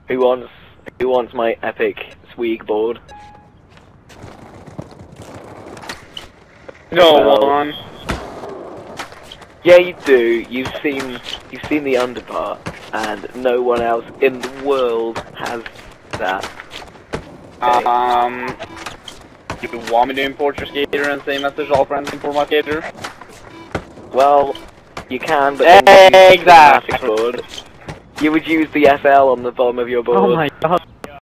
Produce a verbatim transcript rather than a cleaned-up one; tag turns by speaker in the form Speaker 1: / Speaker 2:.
Speaker 1: Who wants who wants my epic Swig board?
Speaker 2: No
Speaker 1: Well,
Speaker 2: one.
Speaker 1: Yeah, you do. You've seen you've seen the underpart, and no one else in the world has that. Okay.
Speaker 2: Um, you want me to import your skater and same message all friends import my skater?
Speaker 1: Well, you can, but then you use the
Speaker 2: Exactly.
Speaker 1: schematic board. You would use the S L on the bottom of your board.
Speaker 3: Oh my god.